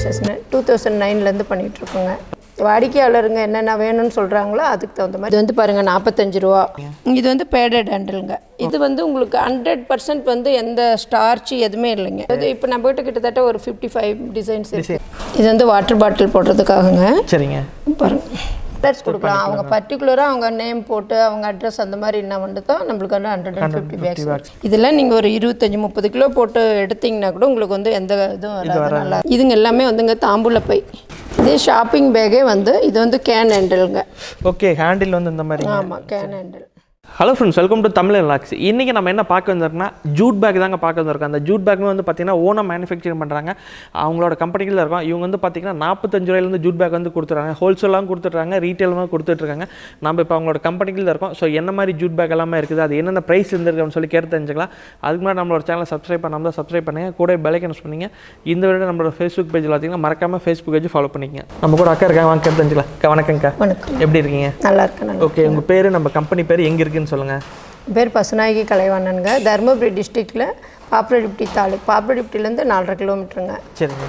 என்டர்பிரைசஸ்னு 2009லேருந்து பண்ணிகிட்ருக்கோங்க. வாடிக்கையாளருங்க என்னென்ன வேணும்னு சொல்கிறாங்களோ அதுக்கு தகுந்த மாதிரி. இது வந்து பாருங்கள் 45 ரூபா. இது வந்து பேடட் ஹேண்டிலுங்க. இது வந்து உங்களுக்கு 100% வந்து எந்த ஸ்டார்ச் எதுவுமே இல்லைங்க. அது இப்போ நம்ம கிட்ட கிட்டத்தட்ட ஒரு 55 டிசைன்ஸ் இருக்குது. இது வந்து வாட்டர் பாட்டில் போடுறதுக்காகங்க. சரிங்க. பாருங்கள் அட்ரஸ் கொடுக்கலாம். அவங்க பர்டிகுலராக அவங்க நேம் போட்டு அவங்க அட்ரஸ் அந்த மாதிரி என்ன வந்துட்டோ நம்மளுக்கு வந்து 150 பேக்ஸ். இதெல்லாம் நீங்கள் ஒரு 25-30 கிலோ போட்டு எடுத்திங்கன்னா கூட உங்களுக்கு வந்து எந்த இதுவும் வராது. நல்லா இதுங்க எல்லாமே வந்துங்க தாம்பூல பை. இதே ஷாப்பிங் பேக்கே வந்து இது வந்து கேன் ஹேண்டிலுங்க. ஓகே, ஹேண்டில் வந்து இந்த மாதிரி. ஆமாம், can handle. Hello friends, welcome to Tamil logs. இன்றைக்கி நம்ம என்ன பார்க்க வந்திருக்கோம்னா ஜூட் பேக் தாங்க பார்க்க வந்திருக்கோம். அந்த ஜூட் பேக் வந்து பார்த்திங்கன்னா ஓனாக மேனுஃபேக்சரிங் பண்ணுறாங்க. அவங்களோட கம்பெனிகளில் இருக்கும். இவங்க வந்து பார்த்திங்கன்னா 45 ரூபாயிலேருந்து ஜூட் பேக் வந்து கொடுத்துட்றாங்க. ஹோல்சேலாகவும் கொடுத்துட்றாங்க, ரீட்டெயிலாகவும் கொடுத்துட்ருக்காங்க. நம்ம இப்போ அவங்களோட கம்பெனிகளில் இருக்கோம். ஸோ என்ன மாதிரி ஜூட் பேக் எல்லாமே இருக்குது, அது என்னென்ன ப்ரைஸ் இருந்திருக்குன்னு சொல்லி கேட்டு தெரிஞ்சுக்கலாம். அதுக்கு முன்னாடி நம்மளோட சேனலை சப்ஸ்கிரைப் பண்ணாமல் சப்ஸ்கிரைப் பண்ணுங்கள், கூட பெல் ஐக்கன் பண்ணிங்க. இந்த வீடியோ நம்மளோட ஃபேஸ்புக் பேஜில் பார்த்தீங்கன்னா மறக்காமல் ஃபேஸ்புக் பேஜ் ஃபாலோ பண்ணிக்கங்க. நம்ம கூட அக்கா இருக்காங்க, வாங்க கேட்டு தெரிஞ்சுக்கலாம். அக்கா வணக்கம்க்கா. வணக்கம். எப்படி இருக்கீங்க? நல்லா இருக்கேன். ஓகே, உங்கள் பேர் நம்ம கம்பெனி பேர் எங்கே இருக்குன்னு சொல்லுங்கள். பேர் பசுநாயகி கலைவாணனுங்க. தர்மபுரி டிஸ்ட்ரிக்டில் பாப்பிரெடிப்பட்டி தாலுக். பாப்பிரெடிப்பட்டிலேருந்து 4.5 கிலோமீட்டருங்க. சரிங்க.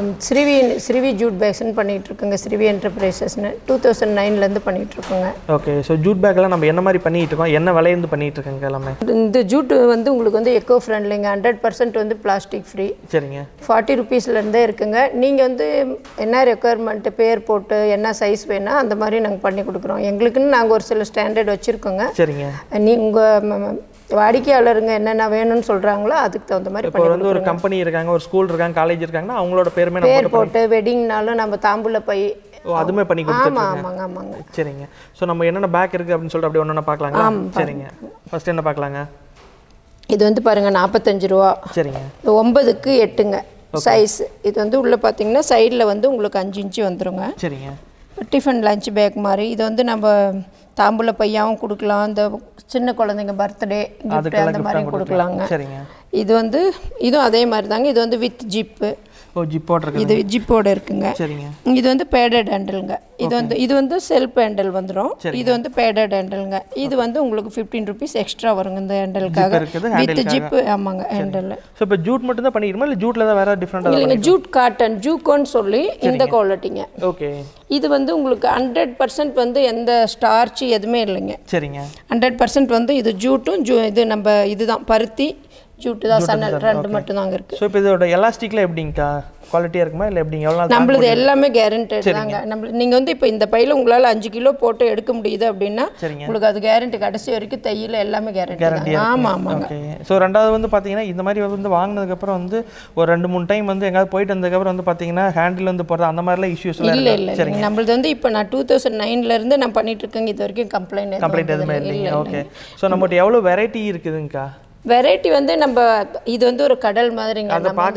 ஸ்ரீவி ஜூட் பேக்ஸ்ன்னு பண்ணிகிட்ருக்கோங்க. ஸ்ரீவி என்டர்பிரைசஸ்னு 2009லேருந்து பண்ணிகிட்ருக்கோங்க. ஓகே, ஸோ ஜூட் பேக்கெல்லாம் நம்ம என்ன மாதிரி பண்ணிகிட்டு இருக்கோம், என்ன விலையிருந்து பண்ணிகிட்டு இருக்கோங்க எல்லாமே? இந்த ஜூட்டு வந்து உங்களுக்கு வந்து எக்கோ ஃப்ரெண்ட்லிங்க. 100% வந்து பிளாஸ்டிக் ஃப்ரீ. சரிங்க. 40 ருபீஸ்லேருந்தே இருக்குங்க. நீங்கள் வந்து என்ன ரெக்குயர்மெண்ட்டு பேர் போட்டு என்ன சைஸ் வேணால் அந்த மாதிரி நாங்கள் பண்ணி கொடுக்குறோம். எங்களுக்குன்னு நாங்கள் ஒரு சில ஸ்டாண்டர்ட் வச்சுருக்கோங்க. சரிங்க. உங்கள் வாடிக்கையாளருங்க என்னென்ன வேணும்னு சொல்கிறாங்களோ அதுக்கு தகுந்த மாதிரி. இப்போ வந்து ஒரு கம்பெனி இருக்காங்க, ஒரு ஸ்கூல் இருக்காங்க, காலேஜ் இருக்காங்கன்னா அவங்களோட பேர் போட்டு வெட்டிங்னாலும் நம்ம தாம்பூல பை அதுமே பண்ணி கொடுத்துருக்கோம். ஆமாங்க ஆமாங்க. சரிங்க. ஸோ நம்ம என்னென்ன பேக் இருக்குது அப்படின்னு சொல்லிட்டு அப்படியே ஒன்று பார்க்கலாங்க. சரிங்க. ஃபர்ஸ்ட் என்ன பார்க்கலாங்க? இது வந்து பாருங்கள் 45 ரூபா. சரிங்க. 9க்கு 8ங்க சைஸ். இது வந்து உள்ளே பார்த்தீங்கன்னா சைடில் வந்து உங்களுக்கு 5 இன்ச்சு வந்துடுங்க. சரிங்க. டிஃபன் லஞ்ச் பேக் மாதிரி. இது வந்து நம்ம தாம்பூல பையாவும் கொடுக்கலாம், இந்த சின்ன குழந்தைங்க பர்த்டே கிஃப்ட் அந்த மாதிரி கொடுக்கலாங்க. சரிங்க. இது வந்து இதுவும் அதே மாதிரி தாங்க. இது வந்து வித் ஜிப்பு. இது ஜிப்போட இருக்குங்க. சரிங்க. இது வந்து பேடட் ஹேண்டிலுங்க. இது வந்து செல்ஃப் ஹேண்டில் வந்துடும். இது வந்து பேடட் ஹேண்டிலுங்க. இது வந்து உங்களுக்கு 15 ருபீஸ் எக்ஸ்ட்ரா வருங்க இந்த ஹேண்டிலுக்காக வித் ஜிப்பு. ஆமாங்க ஹேண்டில். ஸோ இப்போ ஜூட் மட்டும் தான் பண்ணிடுமா இல்லை ஜூட்டில் தான் வேறு டிஃப்ரெண்ட்? இல்லைங்க, ஜூட் காட்டன் ஜூக்கோன்னு சொல்லி இந்த குவாலிட்டிங்க. ஓகே. இது வந்து உங்களுக்கு 100% வந்து எந்த ஸ்டார்ச் எதுவுமே இல்லைங்க. சரிங்க. 100% வந்து இது ஜூட்டும் இது நம்ம இதுதான் பருத்தி ஜூட்டு தான் சன்னல் ரெண்டு மட்டும் தாங்க இருக்குது. ஸோ இப்போ இதோட எலாஸ்டிக்லாம் எப்படிங்கக்கா, குவாலிட்டியாக இருக்குமா இல்லை எப்படிங்க? எவ்வளோ நம்மளது எல்லாமே கேரண்டட் தாங்க. நீங்கள் வந்து இப்போ இந்த பையில் உங்களால் 5 கிலோ போட்டு எடுக்க முடியுது அப்படின்னா உங்களுக்கு அது கேரண்டி கடைசி வரைக்கும் தையில் எல்லாமே கேரண்டி. ஆமாம் ஆமாங்க. ஸோ ரெண்டாவது வந்து பார்த்தீங்கன்னா இந்த மாதிரி வந்து வாங்கினதுக்கப்புறம் வந்து ஒரு 2-3 டைம் வந்து எங்கேயாவது போயிட்டு வந்ததுக்கப்புறம் வந்து பார்த்தீங்கன்னா ஹேண்டில் வந்து போகிறது அந்த மாதிரிலாம் இஷ்யூஸ் இல்லை. சரிங்க. நம்மளது வந்து இப்போ நான் 2009லேருந்து நான் பண்ணிட்டு இருக்கேங்க. இது வரைக்கும் கம்ப்ளைண்ட் எதுவுமே இல்லைங்க. ஓகே. ஸோ நம்மகிட்ட எவ்வளோ வெரைட்டி இருக்குதுங்கக்கா? வெரைட்டி வந்து நம்ம இது வந்து ஒரு கடல் மாதிரிங்க.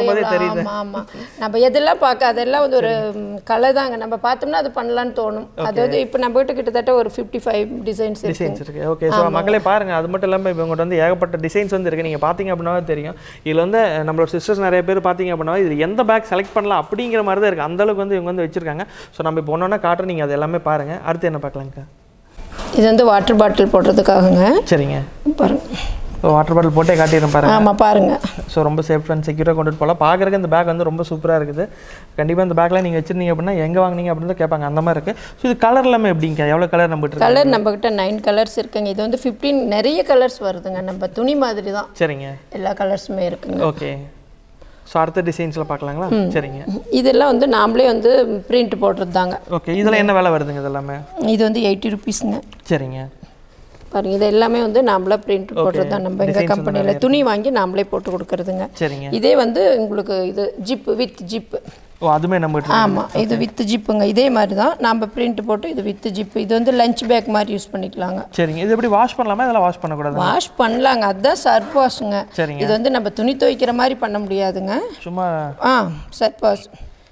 ஆமாம், நம்ம எதெல்லாம் பார்க்க அதெல்லாம் வந்து ஒரு கலை தாங்க. நம்ம பார்த்தோம்னா அது பண்ணலான்னு தோணும். அதாவது இப்போ நம்ம கிட்ட கிட்டத்தட்ட ஒரு 55 டிசைன்ஸ் இருக்கு. ஓகே. ஸோ மக்களே பாருங்கள், அது மட்டும் இல்லாமல் இப்போ உங்கள்கிட்ட வந்து ஏகப்பட்ட டிசைன்ஸ் வந்து இருக்குது. நீங்கள் பார்த்தீங்க அப்படின்னாவே தெரியும். இதில் வந்து நம்மளோட சிஸ்டர்ஸ் நிறைய பேர் பார்த்தீங்க அப்படின்னா இது எந்த பேக் செலக்ட் பண்ணலாம் அப்படிங்கிற மாதிரி தான் இருக்குது. அந்தளவுக்கு வந்து இவங்க வந்து வச்சுருக்காங்க. ஸோ நம்ம இப்போ ஒன்றா காட்டுறோம், நீங்கள் அது எல்லாமே பாருங்கள். அடுத்து என்ன பார்க்கலாங்கக்கா? இது வந்து வாட்டர் பாட்டில் போடுறதுக்காகங்க. சரிங்க. பாருங்கள், வாட்டர் பாட்டில் போட்டே காட்டிடுறேன் பாருங்கள். ஆமாம் பாருங்கள். ஸோ ரொம்ப சேஃப் அண்ட் செக்யூராக கொண்டுட்டு போகலாம். பார்க்குறதுக்கு இந்த பேக் வந்து ரொம்ப சூப்பராக இருக்குது. கண்டிப்பாக இந்த பேக்கில் நீங்கள் வச்சுருந்தீங்க அப்படின்னா எங்கே வாங்கினீங்க அப்படின்னு தான் கேட்பாங்க. அந்த மாதிரி இருக்குது. ஸோ இது கலர் எல்லாமே எப்படிங்க, எவ்வளோ கலர் நம்மகிட்ட? கலர் நம்மகிட்ட 9 கலர்ஸ் இருக்குங்க. இது வந்து 15 நிறைய கலர்ஸ் வருதுங்க. நம்ம துணி மாதிரி தான். சரிங்க. எல்லா கலர்ஸுமே இருக்குங்க. ஓகே. ஸோ அடுத்த டிசைன்ஸில் பார்க்கலாங்களா? சரிங்க. இதெல்லாம் வந்து நாமளே வந்து பிரிண்ட் போடுறது தாங்க. ஓகே. இதெல்லாம் என்ன வேலை வருதுங்க? இதெல்லாமே இது வந்து 80 ருபீஸுங்க. சரிங்க. பாருங்க, இது எல்லாமே வந்து நாமளே பிரிண்ட் போடுறது தான். நம்ம எங்கள் கம்பெனியில் துணி வாங்கி நாமளே போட்டு கொடுக்குறதுங்க. சரிங்க. இதே வந்து உங்களுக்கு இது ஜிப்பு வித் ஜிப்பு. அதுமே நம்ம. ஆமாம், இது வித் ஜிப்புங்க. இதே மாதிரி தான் நம்ம பிரிண்ட் போட்டு இது வித் ஜிப்பு. இது வந்து லஞ்ச் பேக் மாதிரி யூஸ் பண்ணிக்கலாங்க. சரிங்க. இது எப்படி வாஷ் பண்ணலாமா? இதெல்லாம் வாஷ் பண்ணக்கூடாது? வாஷ் பண்ணலாங்க, அதுதான் சர்ஃப் வாஷுங்க. சரிங்க. இது வந்து நம்ம துணி துவைக்கிற மாதிரி பண்ண முடியாதுங்க. சும்மா சர்ஃப் வாஷ்.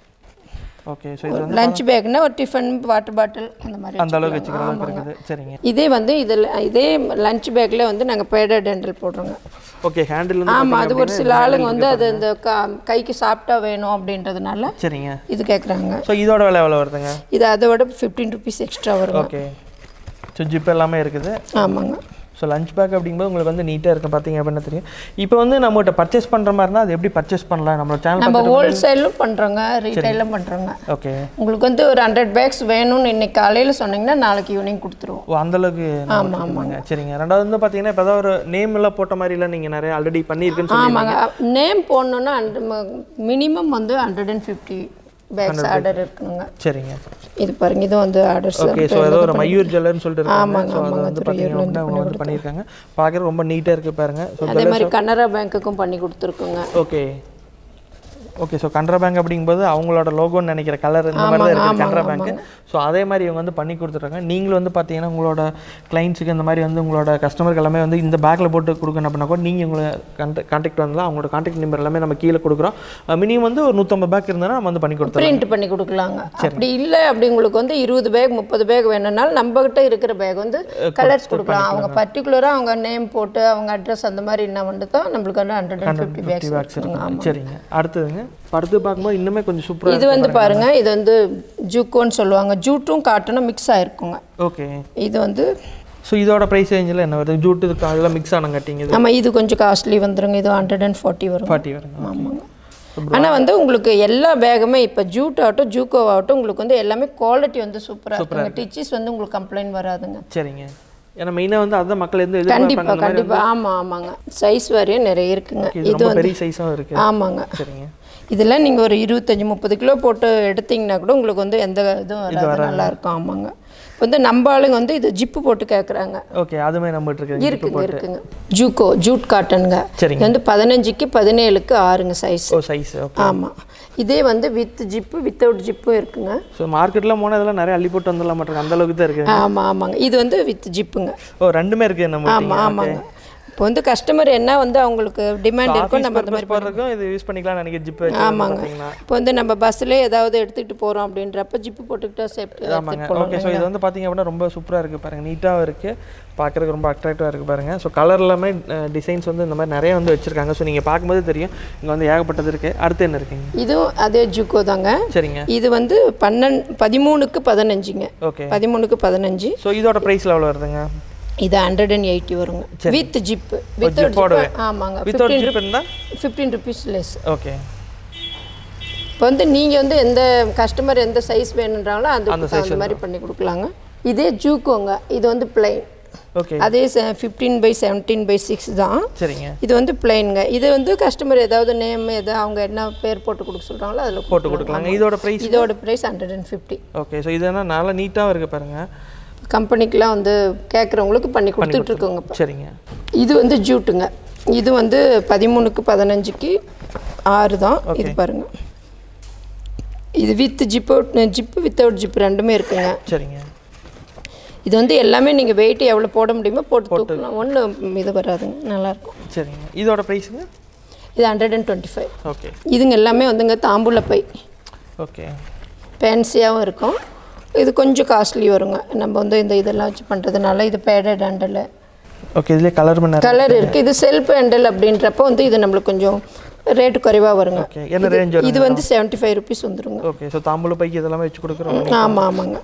ஓகே. ஸோ இது லஞ்ச் பேக்னா ஒரு டிஃபன் வாட்டர் பாட்டில் அந்த மாதிரி அந்த அளவுக்கு வச்சுக்கிற அளவுக்கு இருக்குது. சரிங்க. இதே வந்து இதே லஞ்ச் பேக்கில் வந்து நாங்கள் பேடட் ஹேண்டில் போடுறோங்க. ஓகே. ஹேண்டில் வந்து ஆமாம், அது ஒரு சில ஆளுங்க வந்து அது இந்த கைக்கு சாப்பிட்டா வேணும் அப்படின்றதுனால. சரிங்க. இது கேட்குறாங்க. ஸோ இதோட விலை எவ்வளோ வருதுங்க? இது அதோட 15 ருபீஸ் எக்ஸ்ட்ரா வரும். ஓகே. ஸோ ஜிப் எல்லாமே இருக்குது. ஆமாங்க. ஸோ லஞ்ச் பேக் அப்படிங்கும்போது உங்களுக்கு வந்து நீட்டாக இருக்கும் பார்த்தீங்க அப்படின்னா தெரியும். இப்போ வந்து நம்மகிட்ட பர்ச்சேஸ் பண்ணுற மாதிரினா அது எப்படி பர்ச்சேஸ் பண்ணலாம் நம்மளோட சேனல்? நம்ம ஹோல்சேலும் பண்ணுறோங்க, ரீட்டைலும் பண்ணுறோங்க. ஓகே. உங்களுக்கு வந்து ஒரு 100 பேக்ஸ் வேணும்னு இன்னைக்கு காலையில் சொன்னீங்கன்னா நாளைக்கு ஈவினிங் கொடுத்துருவோம். ஓ அந்தளவுக்கு? ஆமாம் ஆமாங்க. சரிங்க. ரெண்டாவது வந்து பார்த்தீங்கன்னா இப்போ ஏதாவது ஒரு நேம் எல்லாம் போட்ட மாதிரிலாம் நீங்கள் நிறைய ஆல்ரெடி பண்ணியிருக்குன்னு சொல்லுவாங்க. ஆமாங்க. நேம் போடணுன்னா மினிமம் வந்து 150 பேக்ஸ் ஆர்டர் இருக்குங்க. சரிங்க. இது பாருங்க, இது வந்து ஆர்டர்ஸ். ஓகே. ஸோ ஏதோ ஒரு மயூர் ஜுவல்லர்னு சொல்லிட்டு இருக்காங்க. ஸோ அது வந்து பார்த்தீங்கன்னா அவங்க வந்து பண்ணியிருக்காங்க. பார்க்குறது ரொம்ப நீட்டாக இருக்குது பாருங்க. ஸோ அதே மாதிரி கனரா பேங்க்குக்கும் பண்ணி கொடுத்துருக்குங்க. Okay okay. So Canara bank அப்படிங்கும்போது அவங்களோட லோகோன்னு நினைக்கிற கலர் இந்த மாதிரி தான் இருக்குது கனரா பேங்க். ஸோ அதே மாதிரி இவங்க வந்து பண்ணி கொடுத்துட்றாங்க. நீங்களும் வந்து பார்த்தீங்கன்னா உங்களோட கிளைண்ட்ஸுக்கு இந்த மாதிரி வந்து உங்களோட கஸ்டமருக்கு எல்லாமே வந்து இந்த பேக்கில் போட்டு கொடுக்கணும் அப்படின்னா கூட நீங்கள் உங்களை கான்டாக்ட் வரலாம். அவங்களோட கான்டாக்ட் நம்பர் எல்லாமே நம்ம கீழே கொடுக்குறோம். மினிமம் வந்து ஒரு 150 பேக் இருந்தால் நம்ம வந்து பண்ணி கொடுத்துருவோம். பிரிண்ட் பண்ணி கொடுக்கலாங்க. அப்படி இல்லை அப்படி உங்களுக்கு வந்து 20 பேக் 30 பேக் வேணும்னாலும் நம்மகிட்ட இருக்கிற பேக் வந்து கலர்ஸ் கொடுக்கலாம். அவங்க பர்டிகுலராக அவங்க நேம் போட்டு அவங்க அட்ரஸ் அந்த மாதிரி என்ன வந்து தான் நம்மளுக்கு வந்து 150 பேக்ஸ் இருக்குங்க. சரிங்க. அடுத்ததுங்க படுத்து பார்க்கும்போது இன்னுமே கொஞ்சம் சூப்பராக இது வந்து பாருங்க, இது வந்து ஜூக்கோன்னு சொல்லுவாங்க. ஜூட்டும் காட்டனும் மிக்ஸ் ஆயிருக்குங்க. ஓகே. இது வந்து ஸோ இதோட ப்ரைஸ் ரேஞ்சில் என்ன வருது? ஜூட்டு அதெல்லாம் மிக்ஸ் ஆன கட்டிங்க. ஆமாம், இது கொஞ்சம் காஸ்ட்லி வந்துருங்க. இது 140 வரும். 40 வருங்க. ஆமாங்க. ஆனால் வந்து உங்களுக்கு எல்லா பேகுமே இப்போ ஜூட் ஆகட்டும் ஜூக்கோ ஆகட்டும் உங்களுக்கு வந்து எல்லாமே குவாலிட்டி வந்து சூப்பராக இருக்குங்க. டிச்சஸ் வந்து உங்களுக்கு கம்ப்ளைண்ட் வராதுங்க. சரிங்க. ஏன்னா மெயினாக வந்து அதுதான் மக்கள் எந்த இது கண்டிப்பாக ஆமாங்க. சைஸ் வாரியம் நிறைய இருக்குங்க. இது வந்து பெரிய சைஸாக இருக்குது. ஆமாங்க. சரிங்க. இதெல்லாம் நீங்கள் ஒரு 25-30 கிலோ போட்டு எடுத்திங்கன்னா கூட உங்களுக்கு வந்து எந்த இதுவும் வராது, நல்லாயிருக்கும். ஆமாங்க. இப்போ வந்து நம்ம ஆளுங்க வந்து இது ஜிப்பு போட்டு கேட்குறாங்க. ஓகே. அதுமே நம்ம இருக்குங்க. ஜூட் காட்டனுங்க. இது வந்து 15க்கு 17க்கு 6ங்க சைஸ். சைஸ். ஆமாம். இதே வந்து வித் ஜிப்பு வித்தவுட் ஜிப்பும் இருக்குங்க. ஸோ மார்க்கெட்டில் போனால் இதெல்லாம் நிறைய அள்ளி போட்டு வந்துடலாம் மாட்டாங்க, அந்த அளவுக்கு தான் இருக்குது. ஆமாங்க. இது வந்து வித் ஜிப்புங்க. ரெண்டுமே இருக்குது நம்ம. ஆமாங்க. இப்போ வந்து கஸ்டமர் என்ன வந்து அவங்களுக்கு டிமாண்ட் இருக்கும் நம்ம அந்த மாதிரி போடுறதுக்கும் இது யூஸ் பண்ணிக்கலாம் நினைக்கிற ஜிப்பு. ஆமாங்க. இப்போ வந்து நம்ம பஸ்ஸில் ஏதாவது எடுத்துகிட்டு போகிறோம் அப்படின்றப்ப ஜிப்பு போட்டுக்கிட்டா சேஃப்டி. ஆமாங்க. ஓகே. ஸோ இது வந்து பார்த்தீங்க அப்படின்னா ரொம்ப சூப்பராக இருக்குது பாருங்கள், நீட்டாகவும் இருக்குது, பார்க்குறதுக்கு ரொம்ப அட்ராக்டிவாக இருக்குது பாருங்கள். ஸோ கலர் எல்லாமே டிசைன்ஸ் வந்து இந்த மாதிரி நிறைய வந்து வச்சுருக்காங்க. ஸோ நீங்கள் பார்க்கும்போது தெரியும் இங்கே வந்து ஏகப்பட்டது இருக்குது. அடுத்து என்ன இருக்குங்க? இதுவும் அதே ஜூக்கோ தாங்க. சரிங்க. இது வந்து 13க்கு 15ங்க. ஓகே. 13க்கு 15. ஸோ இதோட ப்ரைஸில் எவ்வளோ வருதுங்க? இது 180 வருங்க. With zip without zip. ஆமாங்க. வித்தவுட் ஜிப் இருந்தா 15 rupees லெஸ். ஓகே. இப்போ வந்து நீங்கள் வந்து எந்த கஸ்டமர் எந்த சைஸ் வேணுன்றாங்களோ அந்த மாதிரி பண்ணி கொடுக்கலாங்க. இதே ஜூக்கோங்க. இது வந்து பிளைன். ஓகே. அதே 15/17/6 தான். சரிங்க. இது வந்து பிளைனுங்க. இது வந்து கஸ்டமர் ஏதாவது நேம் ஏதாவது அவங்க என்ன பேர் போட்டு கொடுக்க சொல்கிறாங்களோ அதில் போட்டு கொடுக்கலாங்க. இதோட ப்ரைஸ் 150. ஓகே. ஸோ இது என்ன நல்லா நீட்டாகவும் இருக்குது பாருங்கள். கம்பெனிக்கெலாம் வந்து கேட்குறவங்களுக்கு பண்ணி கொடுத்துட்ருக்கோங்க. சரிங்க. இது வந்து ஜூட்டுங்க. இது வந்து 13க்கு 15க்கு 6 தான். இது பாருங்கள். இது வித் ஜிப்பு வித்தவுட் ஜிப் ரெண்டுமே இருக்குங்க. சரிங்க. இது வந்து எல்லாமே நீங்கள் வெயிட் எவ்வளோ போட முடியுமோ போட்டு தூக்கலாம். ஒன்றும் இது வராதுங்க, நல்லாயிருக்கும். சரிங்க. இதோட ப்ரைஸுங்க? இது 125. ஓகே. இதுங்க எல்லாமே வந்துங்க தாம்பூல பை. ஓகே. ஃபேன்சியாகவும் இருக்கும். இது கொஞ்சம் காஸ்ட்லி வருங்க. நம்ம வந்து இதெல்லாம் வச்சு பண்ணுறதுனால இது பேடட் ஹேண்டில். ஓகே. இதுலேயே கலர் இருக்குது. இது செல்ஃப் ஹேண்டில் அப்படின்றப்போ வந்து இது நம்மளுக்கு கொஞ்சம் ரேட்டு குறைவாக வருங்க. ஓகே. என்ன ரேஞ்ச்? இது வந்து 75 rupees வந்துருங்க. ஓகே. ஸோ தாம்பூல பைக்கு இதெல்லாமே வச்சு கொடுக்குறோம். ஆமாங்க.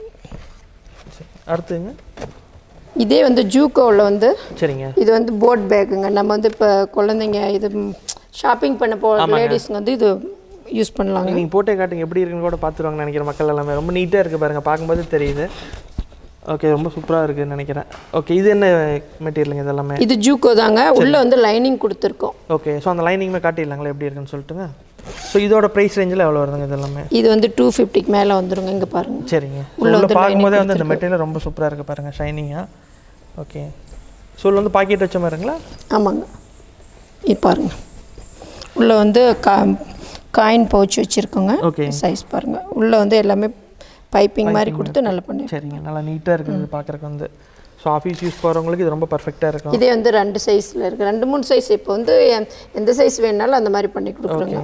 அடுத்துங்க இதே வந்து ஜூக்கோவில் வந்து சரிங்க. இது வந்து போட் பேக்குங்க. நம்ம வந்து இப்போ குழந்தைங்க இது ஷாப்பிங் பண்ண லேடிஸ்ங்க வந்து இது யூஸ் பண்ணலாங்க. நீங்கள் போட்டே காட்டுங்க எப்படி இருக்குன்னு கூட பார்த்துருவாங்க நினைக்கிற மக்கள் எல்லாமே. ரொம்ப நீட்டாக இருக்குது பாருங்கள், பார்க்கும்போது தெரியுது. ஓகே. ரொம்ப சூப்பராக இருக்குதுன்னு நினைக்கிறேன். ஓகே. இது என்ன மெட்டீரியலுங்க? இது எல்லாமே இது ஜூக்கோ தாங்க. உள்ளே வந்து லைனிங் கொடுத்துருக்கோம். ஓகே. ஸோ அந்த லைனிங்குமே காட்டிடலாங்களா எப்படி இருக்குன்னு சொல்லிட்டுங்க. ஸோ இதோட ப்ரைஸ் ரேஞ்சில் எவ்வளோ வருதுங்க? இது எல்லாமே இது வந்து 250க்கு மேலே வந்துருங்க. இங்கே பாருங்கள். சரிங்க. உள்ள பார்க்கும்போதே வந்து அந்த மெட்டீரியல் ரொம்ப சூப்பராக இருக்குது பாருங்கள், ஷைனிங்காக. ஓகே. ஸோ வந்து பாக்கெட் வச்ச மாதிரிங்களா? ஆமாங்க. இது பாருங்கள். உள்ளே வந்து காயின் பவுச் வச்சுருக்கோங்க. ஓகே. சைஸ் பாருங்கள். உள்ளே வந்து எல்லாமே பைப்பிங் மாதிரி கொடுத்து நல்லா பண்ணி. சரிங்க. நல்லா நீட்டாக இருக்குது பார்க்குறக்கு வந்து. ஸோ ஆஃபீஸ் யூஸ் போகிறவங்களுக்கு இது ரொம்ப பர்ஃபெக்டாக இருக்கும். இதே வந்து 2 சைஸில் இருக்குது. 2-3 சைஸ். இப்போ வந்து எந்த சைஸ் வேணுனாலும் அந்த மாதிரி பண்ணி கொடுக்குறோங்க.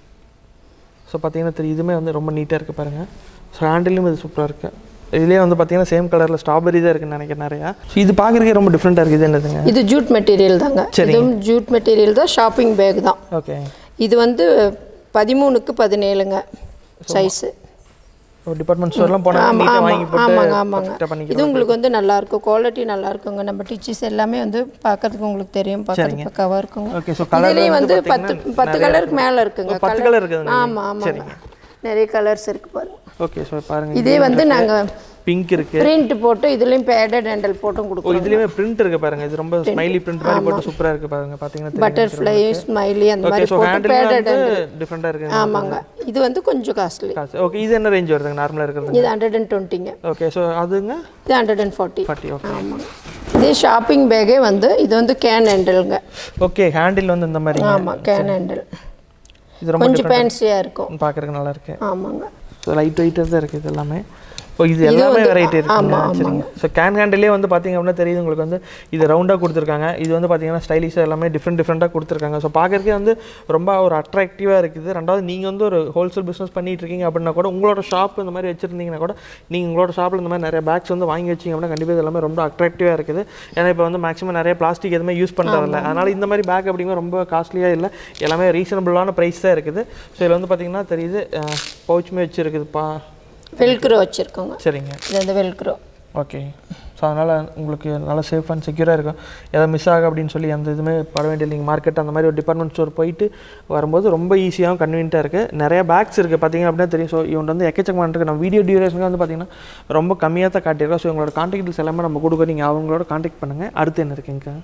ஸோ பார்த்தீங்கன்னா தெரியும் இதுவுமே வந்து ரொம்ப நீட்டாக இருக்குது பாருங்கள். ஸோ ஹேண்டிலும் இது சூப்பராக இருக்குது. இதுலேயே வந்து பார்த்தீங்கன்னா சேம் கலரில் ஸ்ட்ராபெரி தான் இருக்குன்னு நினைக்கிறேன் நிறையா. ஸோ இது பார்க்குறதுக்கே ரொம்ப டிஃப்ரெண்ட்டாக இருக்குது. இது என்னதுங்க? இது ஜூட் மெட்டீரியல் தாங்க. இதுவும் ஜூட் மெட்டீரியல் தான். ஷாப்பிங் பேக் தான். ஓகே. இது வந்து 13க்கு 17ங்க சைஸு. டிபார்ட்மெண்ட் ஸ்டோர்லாம் போனா நீட்டா வாங்கி போட்டு இது உங்களுக்கு வந்து நல்லா இருக்கும், குவாலிட்டி நல்லா இருக்குங்க. நம்ம டிச்சஸ் எல்லாமே வந்து பார்க்கிறதுக்கு உங்களுக்கு தெரியும், பார்க்கிறதுக்கு பக்காவா இருக்குங்க. ஓகே சோ கலர்லயே வந்து 10 கலருக்கு மேல இருக்குங்க. 10 கலர் இருக்குங்க. ஆமா ஆமா, நிறைய கலர்ஸ் இருக்கு பாருங்க. ஓகே சோ பாருங்க, இதே வந்து நாங்க பிங்க் இருக்கு, பிரிண்ட் போட்டு இதுலயும் பேடட் ஹேண்டில் போட்டும் கொடுக்குறோம். இதுலயே பிரிண்ட் இருக்கு பாருங்க, இது ரொம்ப ஸ்மைலி பிரிண்ட் மாதிரி போட்டு சூப்பரா இருக்கு பாருங்க. பாத்தீங்கன்னா பட்டர்ஃப்ளை ஸ்மைலி அந்த மாதிரி போட்டு பேடட் ஹேண்டில் டிஃபரண்டா இருக்கு. ஆமாங்க, இது வந்து கொஞ்சம் காஸ்ட்லி. ஓகே, இது என்ன ரேஞ்ச் வருதுங்க நார்மலா இருக்குது? இது 120ங்க. ஓகே சோ அதுங்க இது 140. ஓகே ஆமா, இது ஷாப்பிங் பேக்கே வந்து இது வந்து கேன் ஹேண்டில்ங்க. ஓகே, ஹேண்டில் வந்து இந்த மாதிரி. ஆமா, கேன் ஹேண்டில். இது ரொம்ப கொஞ்சம் ஃபேன்சியா இருக்கும், பார்க்கறதுக்கு நல்லா இருக்கு. ஆமாங்க, ஸோ லைட் வெயிட்டாக தான் இருக்குது இது எல்லாமே. இப்போ இது எல்லாமே வெரைட்டி இருக்குங்க. சரிங்க. ஸோ கேன் ஹேண்டிலே வந்து பார்த்தீங்க அப்படின்னா தெரியுது உங்களுக்கு வந்து இது ரவுண்டாக கொடுத்துருக்காங்க. இது வந்து பார்த்தீங்கன்னா ஸ்டைலிஷாக எல்லாமே டிஃப்ரெண்ட்டாக கொடுத்துருக்காங்க. ஸோ பார்க்கறதுக்கே வந்து ரொம்ப ஒரு அட்ராக்டிவாக இருக்குது. ரெண்டாவது நீங்கள் வந்து ஒரு ஹோல்சேல் பிஸ்னஸ் பண்ணிட்டு இருக்கீங்க அப்படின்னா கூட உங்களோட ஷாப் இந்த மாதிரி வச்சுருந்தீங்கன்னா கூட நீங்கள் உங்களோட ஷாப்பில் இந்த மாதிரி நிறைய பேக்ஸ் வந்து வாங்கி வச்சிங்க அப்படின்னா கண்டிப்பாக இது எல்லாமே ரொம்ப அட்ராக்டிவாக இருக்குது. ஏன்னா இப்போ வந்து மேக்ஸிமம் நிறைய பிளாஸ்டிக் எதுவுமே யூஸ் பண்ணுறதில்ல. அதனால் இந்த மாதிரி பேக் அப்படிங்கிற ரொம்ப காஸ்ட்லியாக இல்லை, எல்லாமே ரீசனபிளான ப்ரைஸ் தான் இருக்குது. ஸோ இதில் வந்து பார்த்தீங்கன்னா தெரியுது பவுச்சுமே வச்சுருக்குதுப்பா, வெல்க்ரோ வச்சுருக்கோங்க. சரிங்க, இது வந்து வெல்க்ரோ. ஓகே. ஸோ அதனால் உங்களுக்கு நல்லா சேஃப் அண்ட் செக்யூராக இருக்கும். எதாவது மிஸ் ஆகும் அப்படின்னு சொல்லி அந்த இதுவுமே பட வேண்டிய நீங்கள் மார்க்கெட் அந்த மாதிரி ஒரு டிபார்ட்மெண்ட் ஸ்டோர் போயிட்டு வரும்போது ரொம்ப ஈஸியாகவும் கன்வீனியண்ட்டாக இருக்குது. நிறைய பேக்ஸ் இருக்குது பார்த்தீங்க அப்படின்னா தெரியும். ஸோ இவங்க வந்து எக்கச்சக்கமாக இருக்குது. நம்ம வீடியோ டியூரேஷனுக்கு வந்து பார்த்தீங்கன்னா ரொம்ப கம்மியாக தான் காட்டியிருக்கோம். ஸோ உங்களோட கான்டாக்ட் டீட்டெயில்ஸ் எல்லாமே நம்ம கொடுக்க, நீங்கள் அவங்களோட கான்டாக்ட் பண்ணுங்கள். அடுத்து என்ன இருக்குங்க?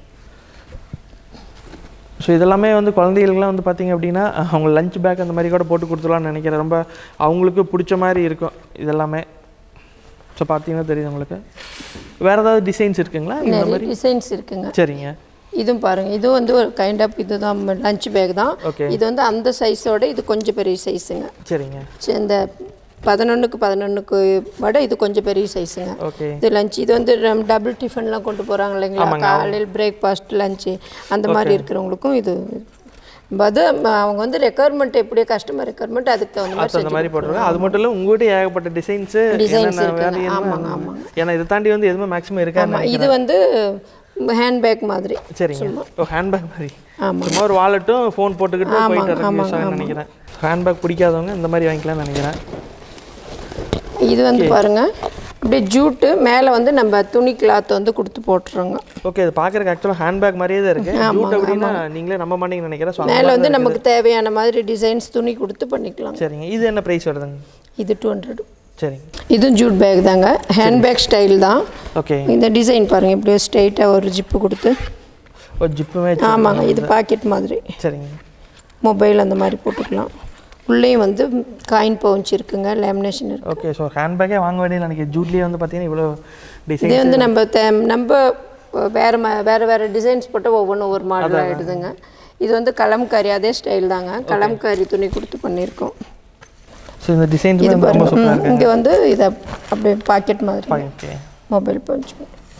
ஸோ இதெல்லாமே வந்து குழந்தைகளுக்குலாம் வந்து பார்த்திங்க அப்படின்னா அவங்க லஞ்ச் பேக் அந்த மாதிரி கூட போட்டு கொடுத்துலான்னு நினைக்கிறேன். ரொம்ப அவங்களுக்கு பிடிச்ச மாதிரி இருக்கும் இதெல்லாமே. ஸோ பார்த்தீங்கன்னா தெரியுது உங்களுக்கு. வேறு ஏதாவது டிசைன்ஸ் இருக்குங்களா? இந்த மாதிரி டிசைன்ஸ் இருக்குங்க. சரிங்க. இதுவும் பாருங்கள், இது வந்து ஒரு கைண்ட் ஆஃப் இது தான், லஞ்ச் பேக் தான். இது வந்து அந்த சைஸோட இது கொஞ்சம் பெரிய சைஸுங்க. சரிங்க. இந்த 11க்கு விட இது கொஞ்சம் பெரிய சைஸுங்க. இது லஞ்ச், இது வந்து டபுள் டிஃபன்லாம் கொண்டு போகிறாங்க இல்லைங்களா, காலையில் பிரேக்ஃபாஸ்ட் லஞ்சு அந்த மாதிரி இருக்கிறவங்களுக்கும் இது அது அவங்க வந்து ரெக்குயர்மெண்ட் எப்படியோ கஸ்டமர் ரெக்குயர்மெண்ட் அதுக்கு தகுந்த மாதிரி போட்டுருவாங்க. அது மட்டும் இல்லை உங்கள்கிட்ட ஏகப்பட்ட டிசைன்ஸ் இருக்குங்க. ஆமாங்க ஆமாங்க. ஏன்னா இதை தாண்டி வந்து எதுவுமே மேக்ஸிமம் இருக்காது. இது வந்து ஹேண்ட் பேக் மாதிரி. சரிங்க. ஹேண்ட் பேக் மாதிரி. சும்மா ஒரு வாலெட்டும் ஃபோன் போட்டுக்கிட்டு போயிட்டு நினைக்கிறேன். ஹேண்ட் பேக் பிடிக்காதவங்க இந்த மாதிரி வாங்கிக்கலாம்னு நினைக்கிறேன். இது வந்து பாருங்க, அப்படியே ஜூட்டு மேலே வந்து நம்ம துணி கிளாத் வந்து கொடுத்து போட்டுறோங்க. ஓகே, இது பார்க்குறதுக்கு ஆக்சுவலாக ஹேண்ட் பேக் மாதிரியே தான் இருக்குது. ஜூட் அப்படின்னா நீங்களே நம்ப மாட்டீங்கன்னு நினைக்கிறேன். மேலே வந்து நமக்கு தேவையான மாதிரி டிசைன்ஸ் துணி கொடுத்து பண்ணிக்கலாம். சரிங்க. இது என்ன ப்ரைஸ் வருதுங்க? இது 200. சரிங்க. இதுவும் ஜூட் பேக் தாங்க, ஹேண்ட் பேக் ஸ்டைல் தான். ஓகே. இந்த டிசைன் பாருங்கள், இப்படியே ஸ்ட்ரைட்டாக ஒரு ஜிப்பு கொடுத்து. ஒரு ஜிப்புமே? ஆமாங்க, இது பாக்கெட் மாதிரி. சரிங்க. மொபைல் அந்த மாதிரி போட்டுக்கலாம். உள்ளேயும் வந்து காயின் பவுச் இருக்குங்க, லேமினேஷன் இருக்குது. ஓகே. ஸோ ஹேண்ட் பேக்கே வாங்க வேண்டிய எனக்கு ஜூட்லேயே வந்து பார்த்தீங்கன்னா இவ்வளோ டிசைன். இது வந்து நம்ம வேறு டிசைன்ஸ் போட்டு ஒவ்வொரு மாடல் ஆகிடுதுங்க. இது வந்து கலம்காரி, அதே ஸ்டைல் தாங்க, கலம்காரி துணி கொடுத்து பண்ணியிருக்கோம். ஸோ இந்த டிசைன் இது பாருங்க, இங்கே வந்து இதை அப்படியே பாக்கெட் மாதிரி மொபைல் பவுச்.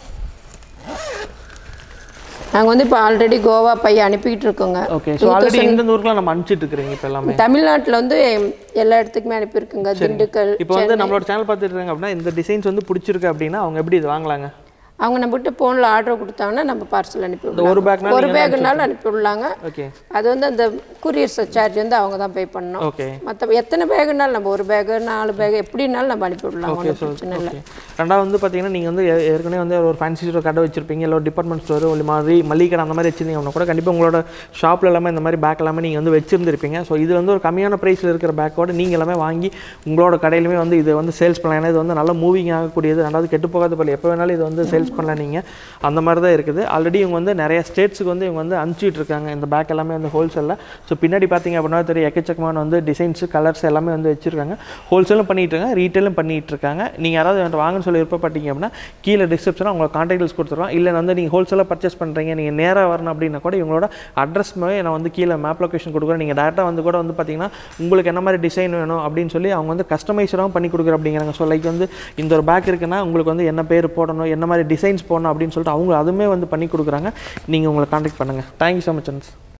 நாங்கள் வந்து இப்போ ஆல்ரெடி கோவா பை அனுப்பிக்கிட்டு இருக்கோங்க. ஓகே. ஸோ ஆல்ரெடி இந்த ஊருக்குலாம் நம்ம அனுப்பிச்சிட்டு இருக்கிறீங்க இப்போ எல்லாமே? தமிழ்நாட்டில் வந்து எல்லா இடத்துக்குமே அனுப்பியிருக்குங்க. திண்டுக்கல். இப்போ வந்து நம்மளோட சேனல் பார்த்துட்டு இருக்காங்க அப்படின்னா இந்த டிசைன்ஸ் வந்து பிடிச்சிருக்கு அப்படின்னா அவங்க எப்படி இது வாங்கலாங்க? அவங்க நம்மகிட்ட ஃபோனில் ஆர்டர் கொடுத்தாங்கன்னா நம்ம பார்சல் அனுப்பிவிடலாம். ஒரு பேக்குனாலும் அனுப்பிவிடலாங்க. ஓகே. அது வந்து அந்த கூரியர் சார்ஜ் வந்து அவங்க தான் பே பண்ணணும். ஓகே. மற்ற எத்தனை பேக்குனாலும் நம்ம ஒரு பேக்கு 4 பேக் எப்படினாலும் நம்ம அனுப்பிவிடலாம். ஓகே. ரெண்டாவது வந்து பார்த்தீங்கன்னா நீங்கள் வந்து ஏற்கனவே வந்து ஒரு ஃபேன்சி ஸ்டோர் கடை வச்சிருப்பீங்க, இல்லை ஒரு டிபார்ட்மெண்ட் ஸ்டோர், ஒரு மாதிரி மளிகை கடை அந்த மாதிரி வச்சிருந்தீங்க அப்படின்னா கூட கண்டிப்பாக உங்களோட ஷாப்பில் எல்லாமே இந்த மாதிரி பேக் எல்லாமே நீங்கள் வந்து வச்சிருந்துருப்பீங்க. ஸோ இது வந்து ஒரு கம்மியான ப்ரைஸில் இருக்கிற பேக்கோட நீங்கள் எல்லாமே வாங்கி உங்களோட கடையிலுமே வந்து இது வந்து சேல்ஸ் பண்ணலாம். ஏன்னா இது வந்து நல்லா மூவிங் ஆகக்கூடியது, ரெண்டாவது கெட்டு போகாத போல எப்போ வேணாலும் இது வந்து சேல்ஸ் பண்ணலாம். நீங்கள் அந்த மாதிரி தான் இருக்குது. ஆல்ரெடி இவங்க வந்து நிறைய ஸ்டேட்ஸுக்கு வந்து இவங்க வந்து அனுப்பிச்சிட்டு இருக்காங்க இந்த பேக் எல்லாமே வந்து ஹோல்சேலில். ஸோ பின்னாடி பார்த்தீங்க அப்படின்னா தெரியும் எக்கச்சக்கமான வந்து டிசைன்ஸு கலர்ஸ் எல்லாமே வந்து வச்சுருக்காங்க. ஹோல்சேலும் பண்ணிகிட்டு இருக்காங்க, ரீட்டெயிலும் பண்ணிகிட்டு இருக்காங்க. நீங்கள் யாராவது வாங்கன்னு சொல்லி விருப்பப்பட்டீங்க அப்படின்னா கீழே டிஸ்கிரிப்ஷனில் உங்களோட கான்டாக்ட் டீல்ஸ் கொடுத்துருவோம். இல்லை வந்து நீங்கள் ஹோல்சேலாக பர்ச்சேஸ் பண்ணுறீங்க, நீங்கள் நேராக வரணும் அப்படின்னா கூட இவங்களோட அட்ரஸ் நான் வந்து கீழே மேப் லொக்கேஷன் கொடுக்குறேன். நீங்கள் டேரெக்டாக வந்து கூட வந்து பார்த்தீங்கன்னா உங்களுக்கு என்ன மாதிரி டிசைன் வேணும் அப்படின்னு சொல்லி அவங்க வந்து கஸ்டமைஸராகவும் பண்ணி கொடுக்குற அப்படிங்கிறாங்க. ஸோ லைக் வந்து இந்த ஒரு பேக் இருக்குன்னா உங்களுக்கு வந்து என்ன பேர் போடணும், என்ன மாதிரி டிசைன்ஸ் போடணும் அப்படின்னு சொல்லிட்டு அவங்க அதுவுமே வந்து பண்ணி கொடுக்குறாங்க. நீங்கள் உங்களை கான்டாக்ட் பண்ணுங்கள். Thank you so much.